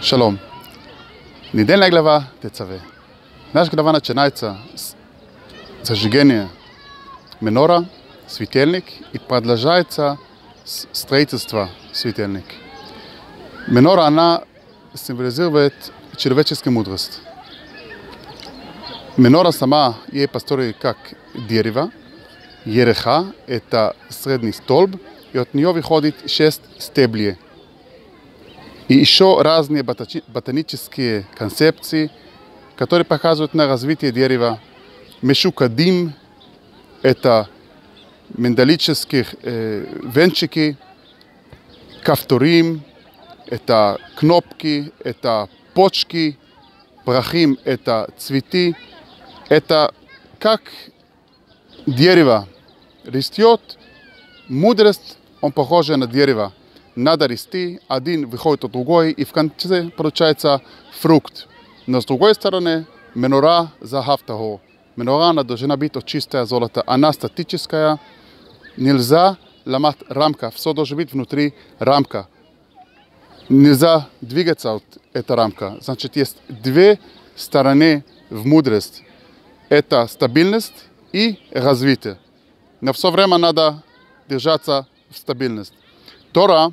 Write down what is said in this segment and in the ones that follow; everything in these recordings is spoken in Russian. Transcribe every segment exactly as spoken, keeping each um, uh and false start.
Шалом. Недельная глава Тецаве. Наша глава начинается с зажигания менора, светильник, и продолжается с строительства светильник. Менора, она символизирует человеческую мудрость. Менора сама ей построена как дерево. Ереха – это средний столб, и от нее выходит шесть стеблей. И еще разные ботанические концепции, которые показывают на развитие дерева. Мешукадим – это миндалические э, венчики, кафторим – это кнопки, это почки, прахим – это цветы. Это как дерево растет, мудрость, он похож на дерево. Надо расти, один выходит от другой, и в конце получается фрукт. Но с другой стороны, менора захавтаго. Менора она должна быть от чистого золота. Она статическая, нельзя ломать рамка, все должно быть внутри рамка. Нельзя двигаться от этой рамки. Значит, есть две стороны в мудрости. Это стабильность и развитие. Но все время надо держаться в стабильности. Тора,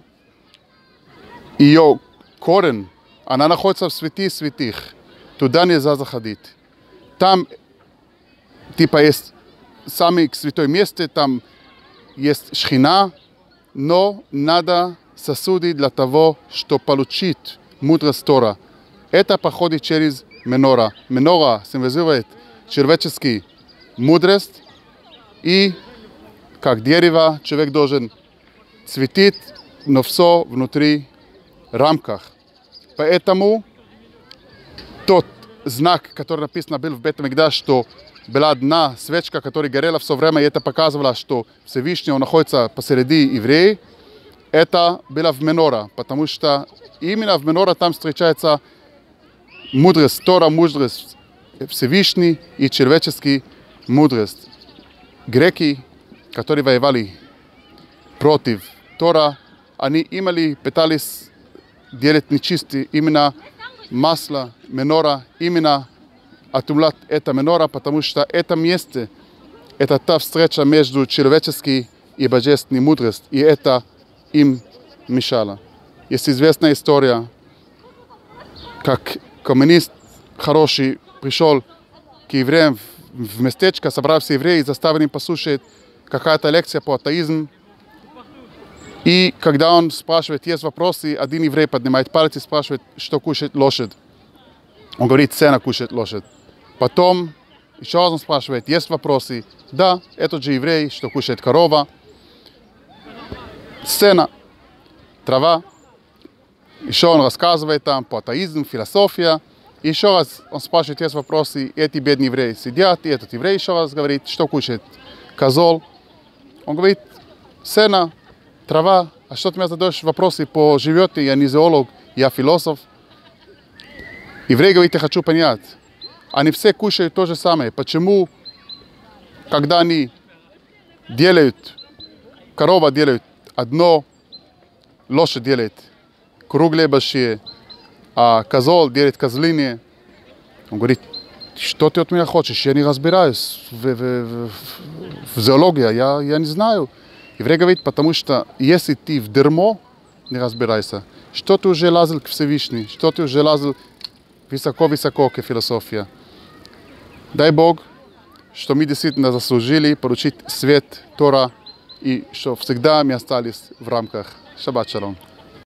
ее корень, она находится в святых святых. Туда нельзя заходить. Там, типа, есть самое святое место, там есть шхина, но надо сосуды для того, чтобы получить мудрость Тора. Это проходит через менора. Менора символизирует человеческую мудрость, и как дерево человек должен цветить, но все внутри рамках. Поэтому тот знак, который написан был в Бет-Микдаш, что была одна свечка, которая горела все время, и это показывало, что Всевышний находится посреди евреев, это было в менора, потому что именно в менора там встречается мудрость, Тора, мудрость Всевышний и человеческий мудрость. Греки, которые воевали против Тора, они имели, пытались делать нечистые именно масло, менора, именно отумлять это менора, потому что это место, это та встреча между человеческой и божественной мудростью, и это им мешало. Есть известная история, как коммунист хороший пришел к евреям в местечко, собрался евреи и заставил им послушать какая-то лекция по атеизму. И когда он спрашивает, есть вопросы, один еврей поднимает палец и спрашивает, что кушает лошадь. Он говорит, цена кушает лошадь. Потом еще раз он спрашивает, есть вопросы? Да, этот же еврей, что кушает корова. Сцена, трава. Еще он рассказывает там по атеизму, философия. И еще раз он спрашивает, есть вопросы, и эти бедные евреи сидят, и этот еврей еще раз говорит, что кушает козел. Он говорит, сцена, трава, а что ты мне задаешь вопросы по живете, я не зоолог, я философ. Еврей говорит, я хочу понять, они все кушают то же самое. Почему, когда они делают, корова делает одно, лошадь делает круглые большие, а козел делает козлиные? Он говорит, что ты от меня хочешь? Я не разбираюсь в, в, в, в зоологии, я, я не знаю. Еврей говорит, потому что если ты в дерьмо не разбираешься, что ты уже лазил к Всевышнему, что ты уже лазил высоко-высоко к философии. Дай Бог, что мы действительно заслужили получить свет Тора, и что всегда мы остались в рамках. Шаббат шалом.